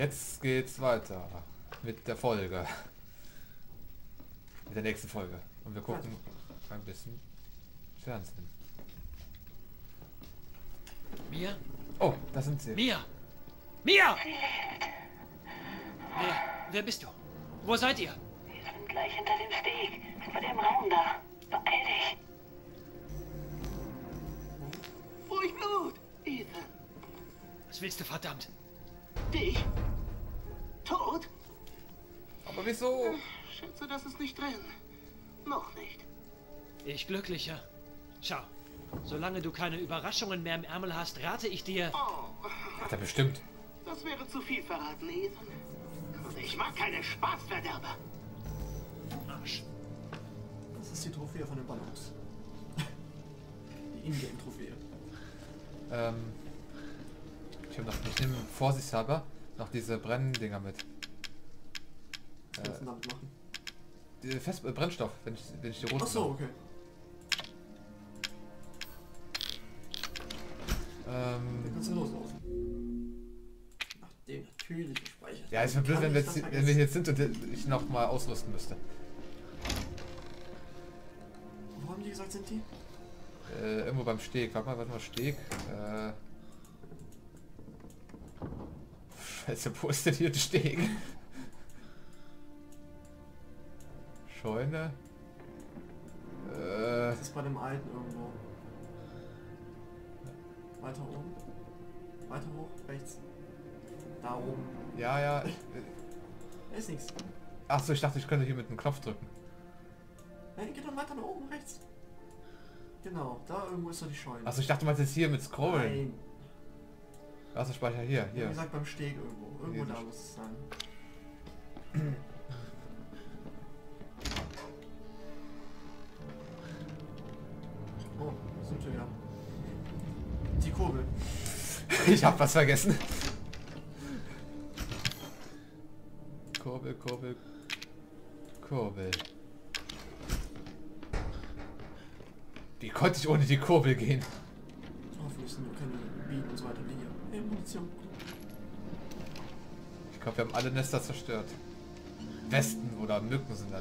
Jetzt geht's weiter mit der Folge. Mit der nächsten Folge. Und wir gucken ein bisschen Fernsehen. Mia? Oh, da sind sie. Mia! Mia! Wer bist du? Wo seid ihr? Wir sind gleich hinter dem Steg. Vor dem Raum da. Beeil dich. Ruhig Blut, Ethan. Was willst du, verdammt? Dich? Tot? Aber wieso? Schätze, das ist nicht drin. Noch nicht. Ich glücklicher. Schau, solange du keine Überraschungen mehr im Ärmel hast, rate ich dir... Oh, Hat er bestimmt. das wäre zu viel verraten, Ethan. Und ich mag keine Spaßverderber. Arsch. Das ist die Trophäe von den Ballons. Die Ingame-Trophäe. Ich nehme vorsichtshalber noch diese Brenndinger mit. Was willst du damit machen? Die Brennstoff, wenn ich die roten. Achso, okay. Dann kannst du loslaufen. Ach, den natürlich gespeichert. Ja, ist mir blöd, wenn wir jetzt sind und ich noch mal ausrüsten müsste. Wo haben die gesagt, sind die? Irgendwo beim Steg. Warte mal, Steg. Scheiße, wo ist denn hier der Steg? Scheune. Das ist bei dem alten irgendwo. Weiter oben. Weiter hoch, rechts. Da oben. Ja. Da ist nichts. Achso, ich dachte, ich könnte hier mit einem Knopf drücken. Nein, geht doch weiter nach oben, rechts. Genau, da irgendwo ist doch die Scheune. Achso, ich dachte, du meinst jetzt hier mit Scrollen. Nein. Wasserspeicher hier. Wie gesagt, beim Steg irgendwo. Irgendwo Hier da muss es sein. Oh, sind wir wieder. Die Kurbel. Ich hab was vergessen. Kurbel. Wie konnte ich ohne die Kurbel gehen? Hoffentlich sind nur keine Bienen und so weiter wie hier. Hey, Munition. Ich glaube, wir haben alle Nester zerstört. Wespen oder Mücken sind das.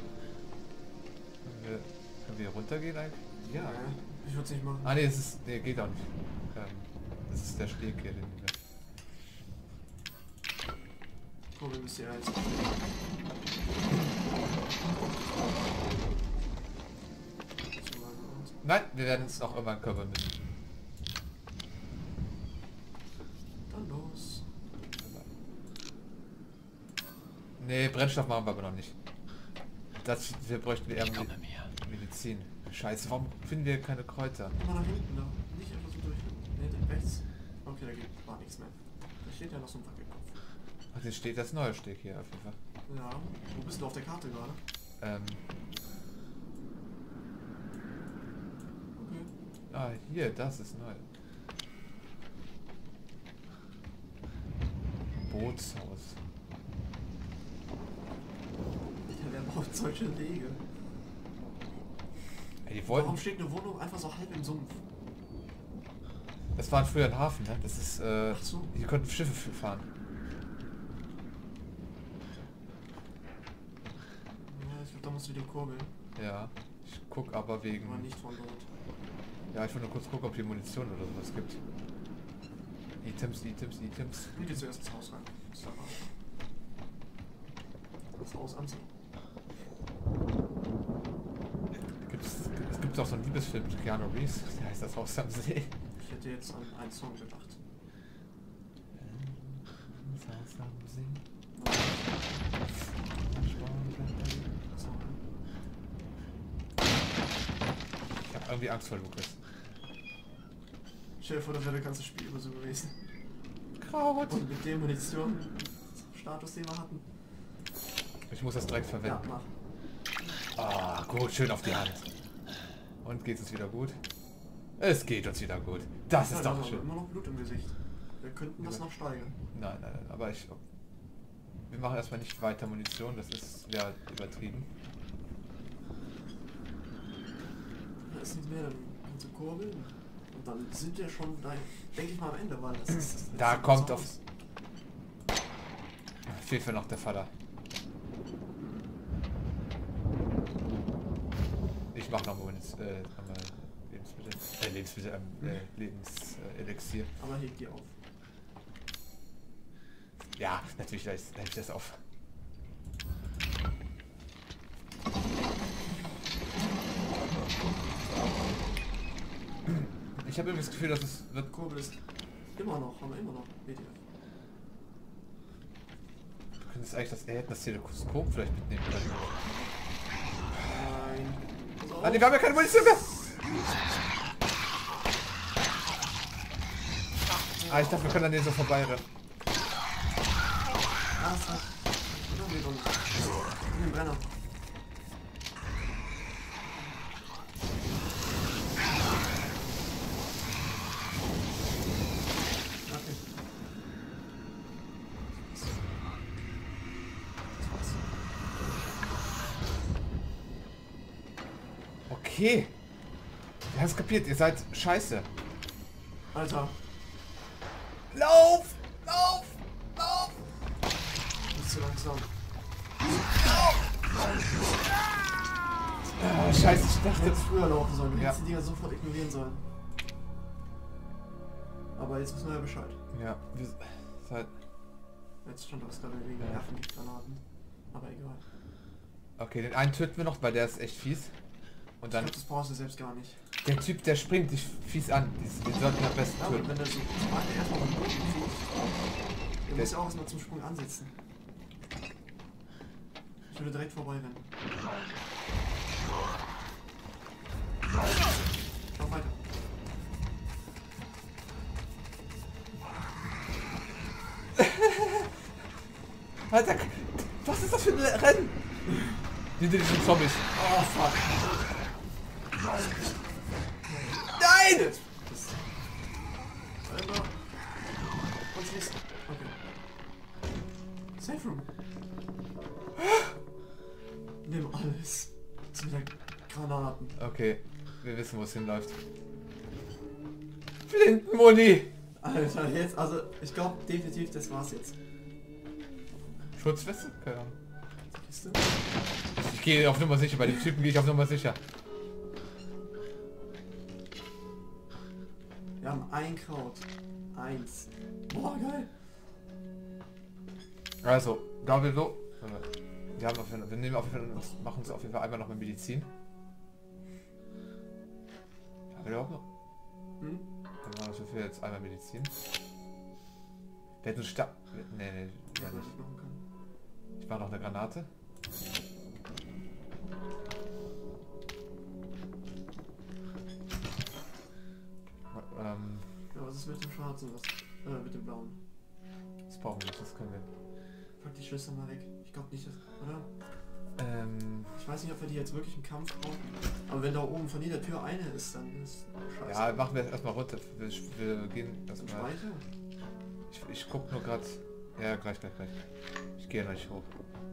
Können wir runtergehen eigentlich? Ja. Ich würde es nicht machen. Ah ne, nee, geht auch nicht. Das ist der Steg hier, den wir. Kurbel müsst ihr jetzt. Nein, wir werden es auch irgendwann körpern müssen. Dann los. Nee, Brennstoff machen wir aber noch nicht. Wir bräuchten eher Ich komme mir. Medizin. Scheiße, warum finden wir keine Kräuter? Immer nach hinten, da. Nicht einfach so durch. Nee, rechts. Okay, da war nichts mehr. Da steht ja noch so ein Wackelkopf. Ach, hier steht das neue Steg hier auf jeden Fall. Ja, wo bist du auf der Karte gerade? Okay. Ah, hier, das ist neu. Bootshaus. Wer baut solche Wege? Ey, die Warum wollten... steht eine Wohnung einfach so halb im Sumpf? Das war früher ein Hafen, ne? Das ist, Ach so. hier konnten Schiffe fahren. Ja, ich glaube, da musst du wieder kurbeln. Ja. Ich guck aber wegen... Aber nicht von dort. Ja, ich will nur kurz gucken, ob hier Munition oder sowas gibt. Items. Ich geh zuerst ins Haus rein. Das war das Haus ansehen. Es gibt auch so einen Liebesfilm mit Keanu Reeves, der heißt das Haus am See. Ich hätte jetzt an einen Song gedacht. Das Haus am See. So, Ich habe irgendwie Angst vor Lukas. stell dir vor, das wäre das ganze Spiel über so gewesen. Kraut! Und mit dem Munition Status, den wir hatten. Ich muss das direkt Ja, verwenden. mach. Ah, gut, schön auf die Hand. Und geht es wieder gut? Es geht uns wieder gut. Das ist Ja, doch da schön. immer noch Blut im Gesicht. Wir könnten das noch steigern. Nein, aber wir machen erstmal nicht weiter Munition, das wäre übertrieben. Da ist nichts mehr, dann kannst du kurbeln. Und dann sind wir schon, denke ich mal, am Ende, weil das ist... Da kommt auf... fehlt mir noch der Vater. Ich mach noch mal Lebenselixier. Aber heb die auf. Ja, natürlich hält ich das auf. Ich habe irgendwie das Gefühl, dass es wird. Kurbel ist immer noch, haben wir immer noch. WTF. Du könntest eigentlich das Teleskop vielleicht mitnehmen können. Nein. Ah, nee, wir haben ja keine Munition mehr! Ah, ich dachte, wir können an denen so vorbeirennen. Ah, es hat. In den Brenner. Okay. Ihr habt es kapiert, ihr seid scheiße. Alter, Lauf! Lauf! Lauf! nicht zu langsam. Ah, scheiße, ich Du dachte. hättest früher laufen sollen, du Ja. hättest die Dinger sofort ignorieren sollen. Aber jetzt wissen wir ja Bescheid. Ja, wir seid. Jetzt stand das gerade wegen Ja. Nervengiftgranaten. Aber egal. Okay, den einen töten wir noch, weil der ist echt fies. Und Ich dann. glaube, das brauchst du selbst gar nicht. Der Typ, der springt dich fies an. Den sollten wir am besten Ja, aber töten. wenn der so zweite erstmal beim Boden kriegt, der muss ja auch erstmal zum Sprung ansetzen. Ich würde direkt vorbeirennen. Lauf weiter. Alter, was ist das für ein Rennen? Hinter diesen Zombies. Oh fuck. Nein! Alter. Und schließt. Okay. Safe Room. Nimm alles. Zu wieder Granaten. Okay, wir wissen, wo es hinläuft. Flintenmuni! Alter, jetzt, also ich glaube definitiv, das war's jetzt. Schutzweste? Keine Ahnung. Kiste. Ich gehe auf Nummer sicher, bei dem Typen gehe ich auf Nummer sicher. Wir haben ein Kraut. Eins. Boah, geil. Also, da wir so. Wir haben wir nehmen auf jeden Fall und machen uns auf jeden Fall einmal noch mit Medizin. Haben wir überhaupt noch? Hm? Dann machen wir für jetzt einmal Medizin. Der hat einen Stab. Nee, ja nicht. Machen können. Ich mache noch eine Granate. Ja, was ist mit dem Schwarzen? Was? Mit dem Blauen. Das brauchen wir nicht, das können wir. Pack die Schlüssel mal weg. Ich glaube nicht, dass, oder? Ich weiß nicht, ob wir die jetzt wirklich im Kampf brauchen. Aber wenn da oben von jeder Tür eine ist, dann ist scheiße. Ja, machen wir jetzt erstmal runter. Wir gehen erstmal. Speicher? Ich guck nur gerade. Ja, gleich. Ich gehe nicht hoch.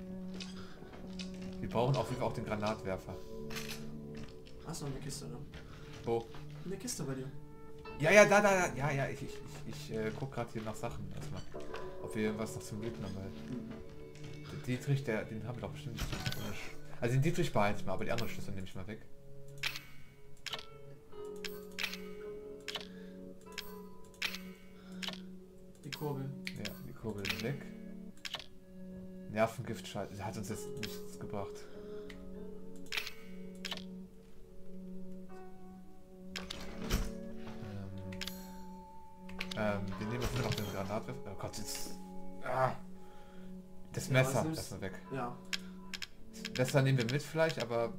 Wir brauchen auf jeden Fall auch den Granatwerfer. Achso, eine Kiste dann. Wo? Eine Kiste bei dir. Ja, da. Ja, ich guck gerade hier nach Sachen erstmal. Ob wir was noch zum Looten haben, weil. Den Dietrich, den haben wir doch bestimmt. Also den Dietrich behalte ich mal, aber die anderen Schlüssel nehme ich mal weg. Die Kurbel. Ja, die Kurbel weg. Nervengift hat uns jetzt nichts gebracht. Wir nehmen auf jeden Fall noch den Granatwerfer. Oh Gott, jetzt. Das Ja, Messer was erstmal weg. Ja. Das Messer nehmen wir mit vielleicht, aber.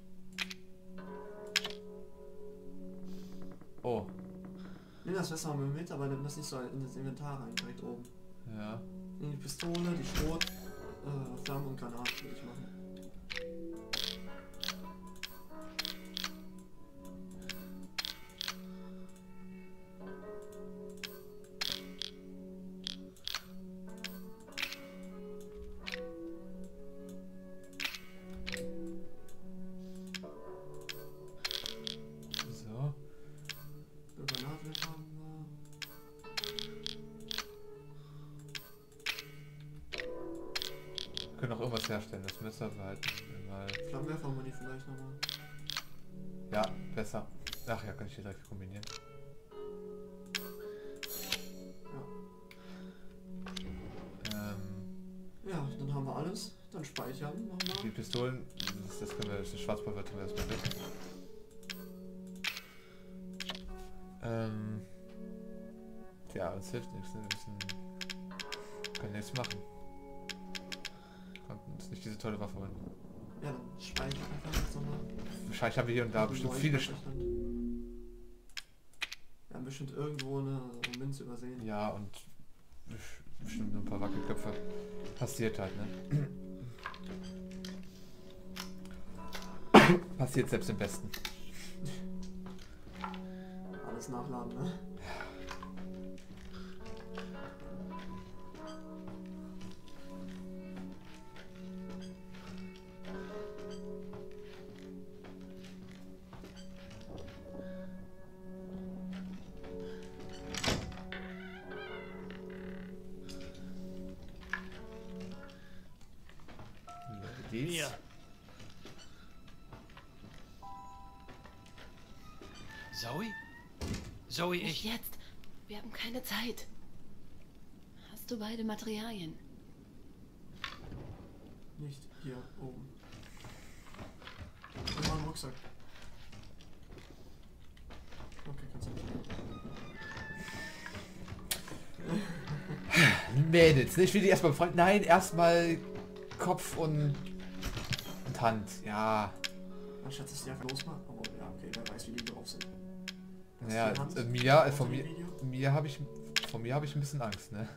Oh. Nimm das Messer mal mit, aber nimm das nicht so in das Inventar rein, direkt oben. Ja. Nimm die Pistole, die Schrot, Flammen und Granaten würde ich machen. So. Granaten haben wir. denn das Messer behalten? Mal. Flammenwerfer-Muni vielleicht nochmal. Ja, besser. Ach ja, kann ich hier direkt kombinieren. Ja, dann haben wir alles. Dann speichern nochmal. Die Pistolen, das können wir, das Schwarzpulver tun wir erstmal weg. Ja, das hilft nichts, ne? Wir können nichts machen. Konnten uns nicht diese tolle Waffe holen. Ja, dann speichern einfach jetzt nochmal. Wahrscheinlich haben wir hier und da bestimmt viele... Wir haben bestimmt irgendwo eine Münze übersehen. Ja, und bestimmt nur ein paar Wackelköpfe. Passiert halt, ne? Passiert selbst im Besten. Alles nachladen, ne? Hier. Zoe? Zoe, Nicht ich... jetzt. Wir haben keine Zeit. Hast du beide Materialien? Nicht hier oben. Ich mach einen Rucksack. Okay, kannst du nicht. Mädels, ne? Ich will die erstmal befreien. Nein, erstmal Kopf und Hand. Ja. Anstatt dass die einfach losmachen. Oh ja, okay, wer weiß, wie die drauf sind. Ja, von mir habe ich ein bisschen Angst, ne?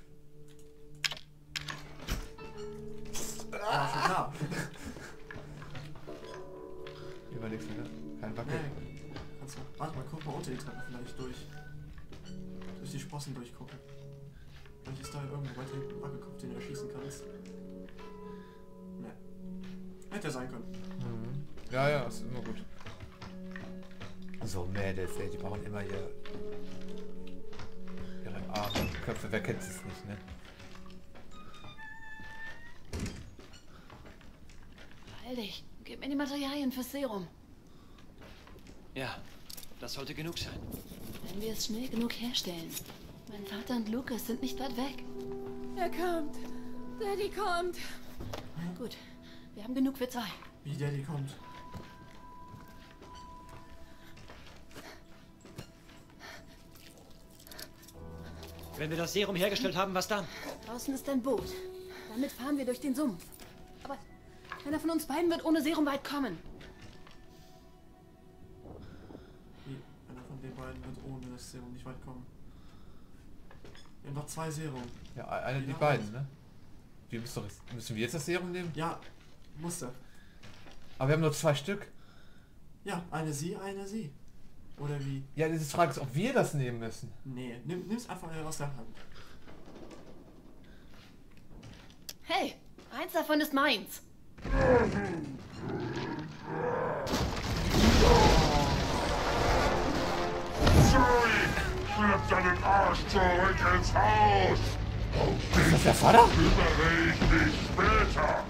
Ja, schon klar. Überlegst du, ne? Kein Wackel. Nee. Kannst du. Warte mal, guck mal unter die Treppe vielleicht durch. Durch die Sprossen durchgucken. Vielleicht ist da irgendwo weiter hinten ein Wackelkopf, den du erschießen kannst. Ne. Hätte sein können. Mhm. Ja, ja, ist immer gut. So Mädels, ey, die brauchen immer ihre Arme, Köpfe, wer kennt es nicht, ne? Beeil dich. Gib mir die Materialien fürs Serum. Ja, das sollte genug sein. Wenn wir es schnell genug herstellen. Mein Vater und Lucas sind nicht weit weg. Er kommt. Daddy kommt. Gut, wir haben genug für 2. Wie Daddy kommt. Wenn wir das Serum hergestellt haben, was dann? Draußen ist ein Boot. Damit fahren wir durch den Sumpf. Aber keiner von uns beiden wird ohne Serum weit kommen. Wie? Einer von den beiden wird ohne das Serum nicht weit kommen. Wir haben noch 2 Serum. Ja, einer die beiden, ne? Müssen wir jetzt das Serum nehmen? Ja, musste. Aber wir haben nur 2 Stück. Ja, eine sie, eine sie. Oder wie? Ja, das ist die Frage ist, ob wir das nehmen müssen. Nee, nimm's einfach aus der Hand. Hey, eins davon ist meins. Schlepp deinen Arsch zurück ins Haus! Ist das der Vater? Kümmere ich mich später!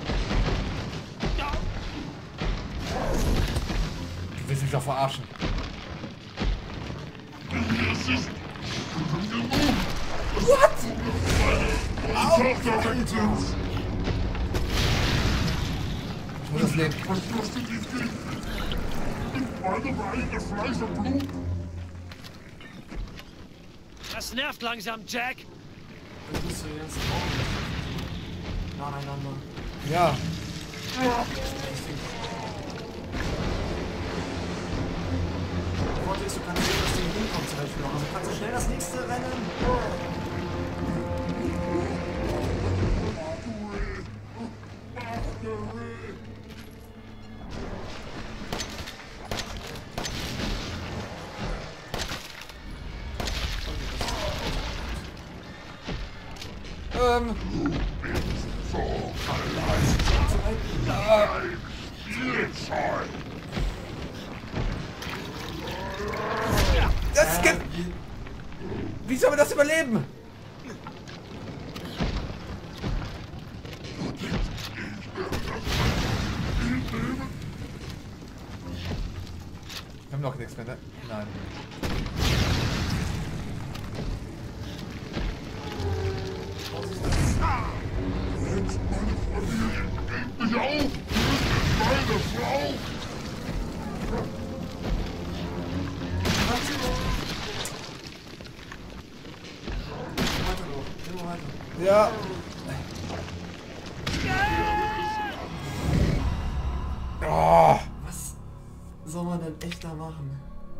Du willst mich doch verarschen. Es ist genug! What? Meine Tochter wegnimmst! Ich muss das leben. Verfluchte die Vieh! Meine Beine Fleisch und Blut! Das nervt langsam, Jack. Dann musst du jetzt Augen nacheinander. Ja. Der Vorteil ist, du kannst sehen, dass die hinkommt zum Beispiel. Also kannst du schnell das nächste rennen. So allein! Spielzeug! Das gibt... Wie soll man das überleben? Wir haben noch nichts mehr, ne? Nein. Jetzt meine Familie. Gebt mich auf! Meine Frau! Weiter noch. Immer weiter. Ja. Oh. Was soll man denn echt da machen?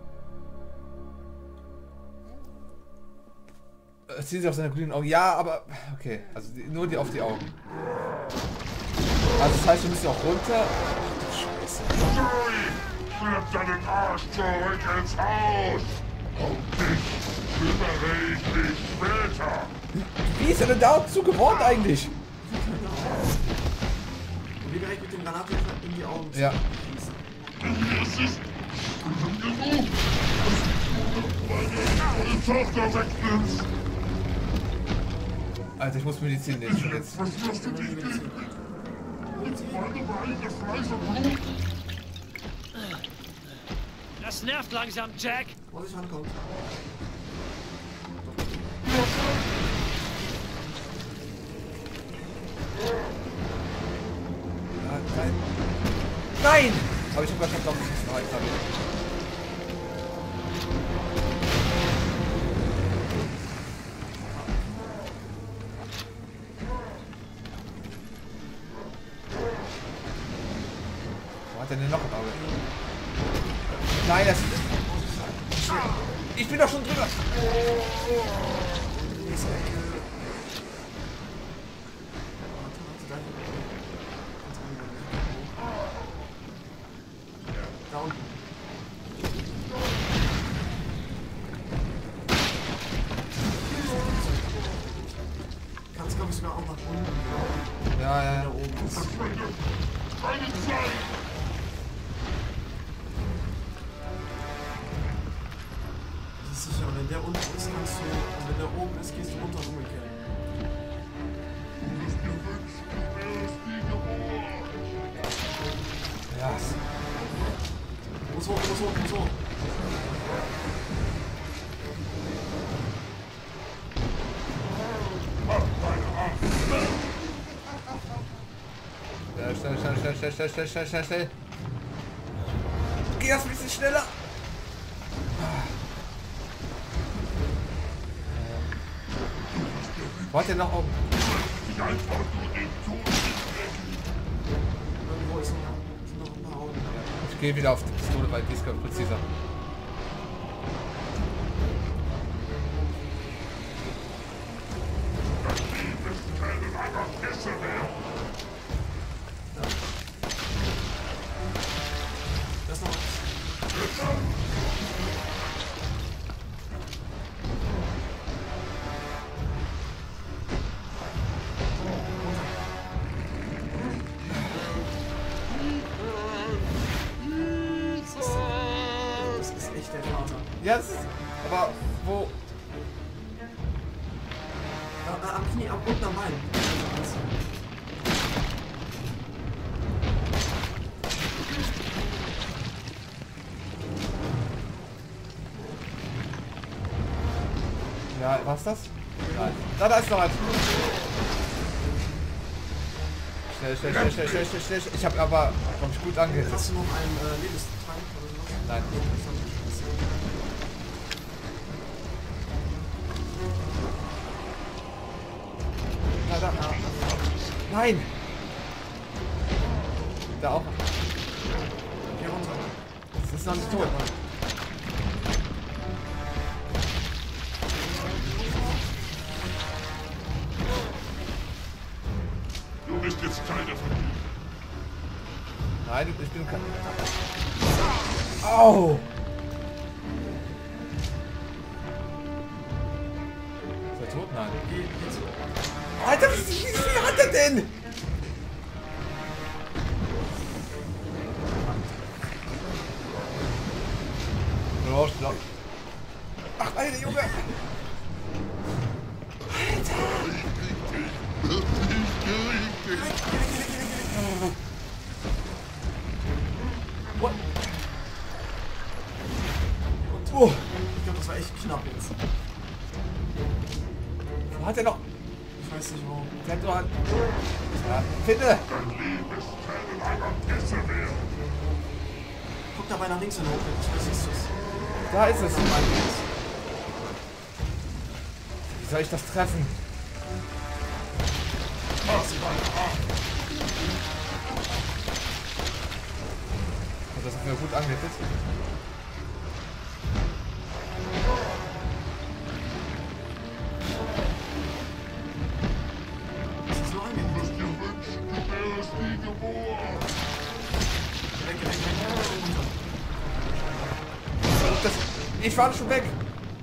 Ziehen sie auf seine grünen Augen. Ja, aber... Okay, also nur die auf die Augen. Also das heißt, wir müssen auch runter. Scheiße. Schlepp deinen Arsch zurück ins Haus! Um dich kümmere ich mich später! Wie ist er denn da zu geworden eigentlich? Und wie direkt mit dem Granatwerfer in die Augen Ja. schießen. Es ist genug, dass du meine Tochter wegnimmst! Alter, ich muss Medizin nehmen schon jetzt. Was wirst du dich nehmen? Meine Beine, Fleisch und Blut! Das nervt langsam, Jack. Vorsicht, rankommt. Nein! Nein! Aber ich hab wahrscheinlich doch nicht noch extra mit. Wo hat er denn noch ein Auge? Nein, das... Ich bin doch schon drüber! Nächste Ecke. Warte, da unten. Kannst, glaube ich, sogar auch nach unten. Ja, ja, Da ja. oben ist. Keine Zeit! Das ist sicher, wenn der unten ist, kannst du, und wenn der oben ist, gehst du runter umgekehrt. Du bist gewünscht, du wärst nie geboren! Ja. Muss hoch, muss hoch, muss hoch. Schnell. Geh das ein bisschen schneller! Wo hat der noch Augen? Ich einfach nur den Tod Irgendwo ist noch ein paar Augen. Ich gehe wieder auf die Pistole, weil die ist präziser. Da ist noch was. Das ist echt der Vater. Ja, das ist... Aber wo... Am Knie, unten am Bein. Ja, was das? Nein. Da ist noch eins. Schnell. Ich habe aber, glaube ich, gut angesetzt. Hast du noch einen Lebenstrank oder sowas? Nein. Da. Nein! Da auch. Geh runter. Das ist noch nicht tot. Du bist jetzt Teil der Familie. Nein, ich bin kein... Au! Ist er tot? Nein. Geh zu. Alter, wie viel hat er denn? Schlau. Ach, Alter, Junge! Oh. Ich glaube, das war echt knapp jetzt. Wo hat er noch? Ich weiß nicht wo. Der hat nur an. Ja, finde! Dein Leben ist Tränen einer Pisse wert. Guck dabei nach links und hoch. Ich siehst du es. Da ist es. Wie soll ich das treffen? Hat das mir gut angehittet? Das ist so Du angehört. wirst dir wünschen, du wärst nie geboren. Weg. Runter. Das, ich war schon weg.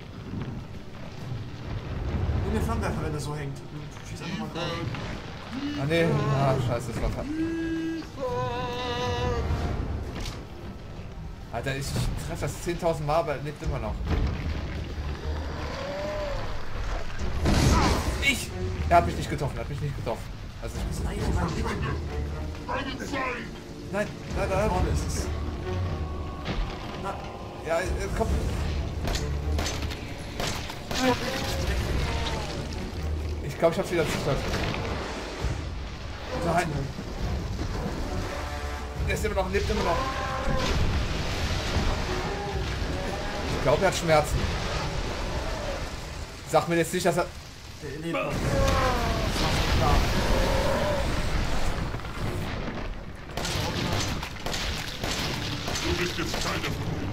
Nimm den Flammenwerfer, wenn der so hängt. Schieß einfach mal drauf. Ah ne, ah scheiße, das war Alter, ich treffe das 10.000 Mal, aber er lebt immer noch. Er hat mich nicht getroffen, Also ich, Nein, Mann. Deine Zeit. nein, Da vorne ist es. Na, ja, komm. Ich glaube, ich hab's wieder zerstört. Nein. Er ist immer noch, lebt immer noch. Ich glaube, er hat Schmerzen. Sag mir jetzt nicht, dass er... der lebt noch. Das war klar. Du bist jetzt keine von mir.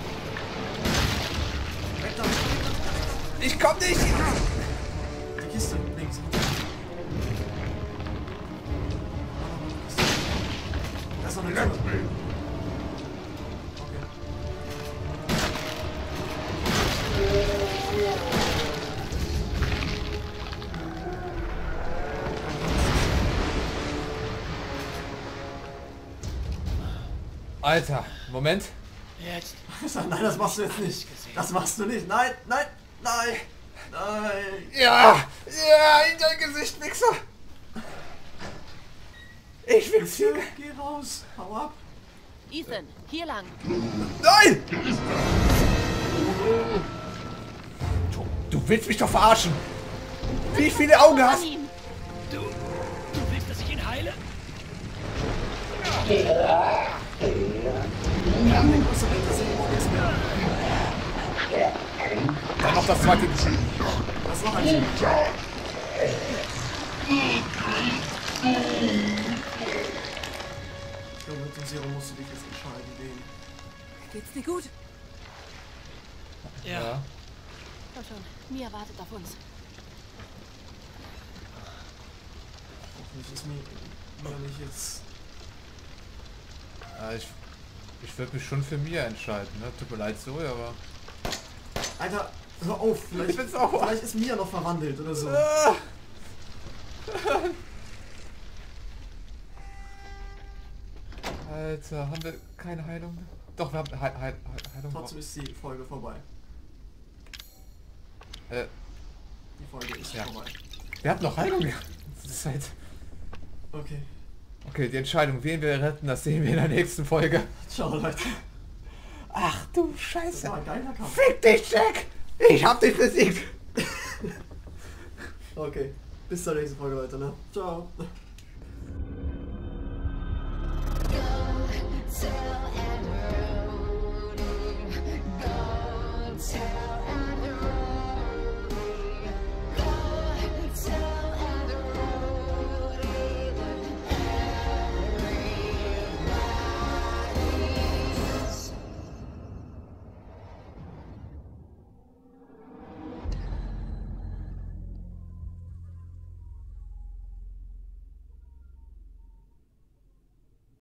Weg damit. Ich komm nicht! Die Kiste, links. Da ist noch eine Tür. Okay. Alter, Moment. Jetzt. Nein, das machst du jetzt nicht. Das machst du nicht. Nein. Ja, in dein Gesicht, Wichser. Ich wichs hier. Geh raus. Hau ab. Ethan, hier lang. Nein! Du willst mich doch verarschen. Wie viele Augen An hast du? ihn. Du willst, dass ich ihn heile? Ja, der große Welt, das ist irgendwo nichts mehr. Dann noch das zweite. Das ist noch ein Team. Ich glaube, mit dem Zero musst du dich jetzt entscheiden, wen. Geht's dir gut? Ja. Komm schon, Mia wartet auf uns. Hoffentlich ist mir nicht jetzt. Ich würde mich schon für Mia entscheiden, ne? Tut mir leid, so, aber... Alter, hör auf, Ich bin sauer. vielleicht ist Mia noch verwandelt oder so. Alter, haben wir keine Heilung? Doch, wir haben Heilung. Trotzdem ist die Folge vorbei. Die Folge ist Ja. vorbei. Wir hatten noch Heilung. Das ist halt... Okay. Okay, die Entscheidung, wen wir retten, das sehen wir in der nächsten Folge. Ciao, Leute. Ach du Das Scheiße. war ein geiler Kampf. Fick dich, Jack! Ich hab dich besiegt! Okay. Bis zur nächsten Folge, Leute, ne? Ciao. Tell